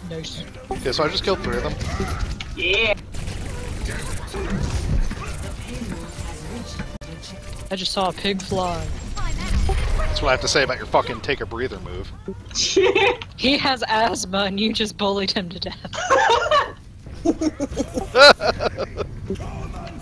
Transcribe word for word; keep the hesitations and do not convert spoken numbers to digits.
Nice. Okay, so I just killed three of them. Yeah. I just saw a pig fly. That's what I have to say about your fucking take a breather move. He has asthma and you just bullied him to death.